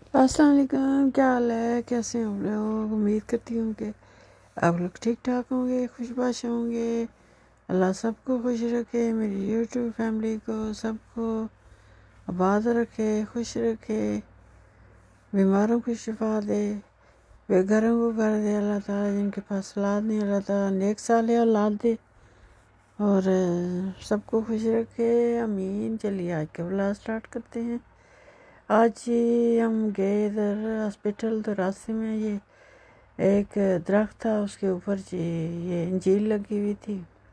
अस्सलाम वालेकुम, क्या हाल है? कैसे हैं आप लोग? उम्मीद करती हूँ कि आप लोग ठीक ठाक होंगे, खुशबाश होंगे। अल्लाह सबको खुश रखे, मेरी यूट्यूब फैमिली को सबको आबाद रखे, खुश रखे, बीमारों को शिफा दे, बेघरों को घर दे अल्लाह ताला, जिनके पास औलाद नहीं अल्लाह ताला नेक साले औलाद दे और सबको खुश रखे। आमीन। चलिए आज का व्लॉग स्टार्ट करते हैं। आज हम गए इधर हॉस्पिटल, तो रास्ते में ये एक दरख्त था, उसके ऊपर जी ये इंजीर लगी हुई थी,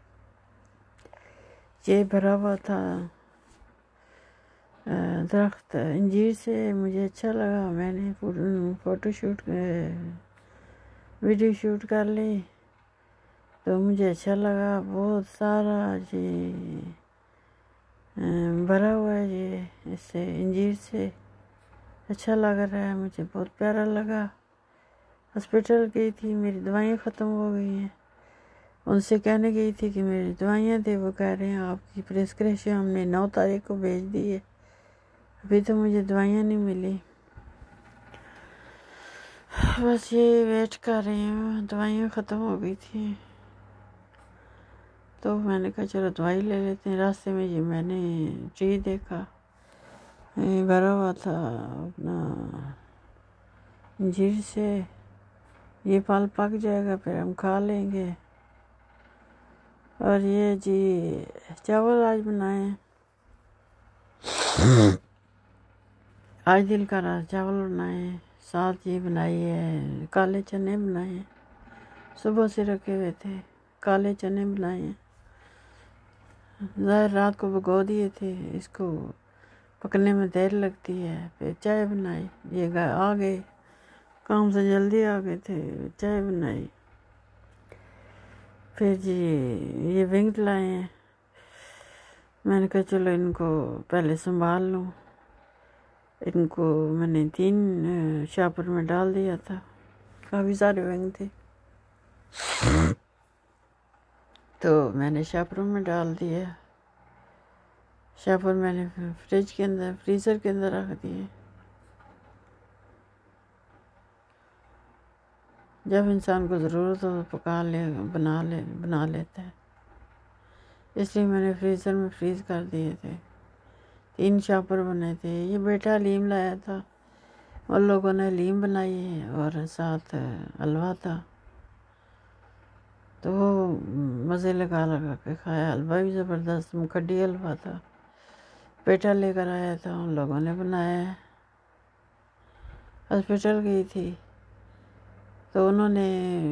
ये भरा हुआ था दरख्त इंजीर से। मुझे अच्छा लगा, मैंने फ़ोटो शूट वीडियो शूट कर ली, तो मुझे अच्छा लगा। बहुत सारा जी भरा हुआ है ये इससे इंजीर से, अच्छा लग रहा है, मुझे बहुत प्यारा लगा। हॉस्पिटल गई थी, मेरी दवाइयाँ ख़त्म हो गई हैं। उनसे कहने गई थी कि मेरी दवाइयाँ दे, वो कह रहे हैं आपकी प्रिस्क्रिप्शन हमने 9 तारीख को भेज दी है, अभी तो मुझे दवाइयाँ नहीं मिली। बस ये वेट कर रही हूँ, दवाइयाँ ख़त्म हो गई थी, तो मैंने कहा चलो दवाई ले लेते हैं। रास्ते में जी मैंने ट्री देखा, भरा हुआ था अपना इंजीर से। ये फल पक जाएगा फिर हम खा लेंगे। और ये जी चावल आज बनाए, आज दिल कर रहा चावल बनाए, साथ ये बनाई है काले चने बनाए, सुबह से रखे हुए थे काले चने बनाए, ज़ाहिर रात को भिगो दिए थे, इसको पकने में देर लगती है। फिर चाय बनाई, ये आ गए काम से जल्दी आ गए थे, चाय बनाई। फिर जी ये विंग लाए हैं, मैंने कहा चलो इनको पहले संभाल लूँ। इनको मैंने 3 शापर में डाल दिया था, काफ़ी सारे विंग थे, तो मैंने शापरों में डाल दिया। शापर मैंने फ्रिज के अंदर फ्रीज़र के अंदर रख दिए। जब इंसान को ज़रूरत हो तो बना लेता है, इसलिए मैंने फ्रीज़र में फ्रीज़ कर दिए थे। 3 शापर बने थे। ये बेटा हलीम लाया था, उन लोगों ने हलीम बनाई है और साथ हलवा था, तो वो मज़े लगा के खाया। हलवा भी ज़बरदस्त मुखड्डी हलवा था, बेटा लेकर आया था, उन लोगों ने बनाया है। हॉस्पिटल गई थी तो उन्होंने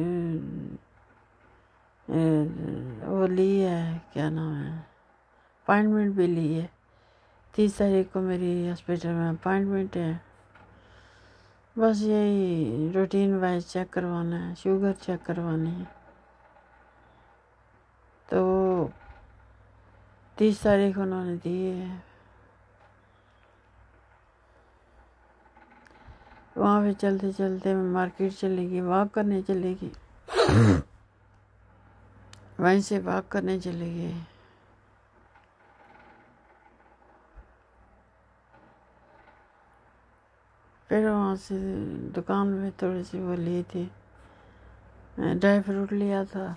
वो ली है, क्या नाम है, अपॉइंटमेंट भी ली है। 30 तारीख को मेरी हॉस्पिटल में अपॉइंटमेंट है। बस यही रूटीन वाइज चेक करवाना है, शुगर चेक करवानी है, तो 30 तारीख उन्होंने दी है। वहाँ पे चलते चलते मैं मार्केट चलेगी, वॉक करने चलेगी, वहीं से वॉक करने चलेगी। फिर वहाँ से दुकान में थोड़ी सी वो ली थी, ड्राई फ्रूट लिया था,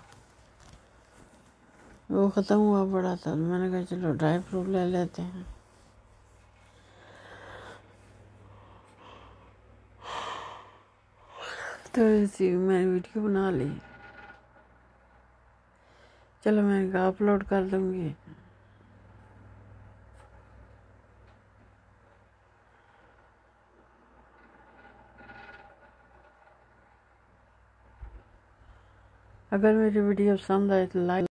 वो ख़त्म हुआ पड़ा था, मैंने कहा चलो ड्राई फ्रूट ले लेते हैं। तो इसी मैंने वीडियो बना ली, चलो मैंने कहा अपलोड कर दूँगी। अगर मेरी वीडियो पसंद आए तो लाइक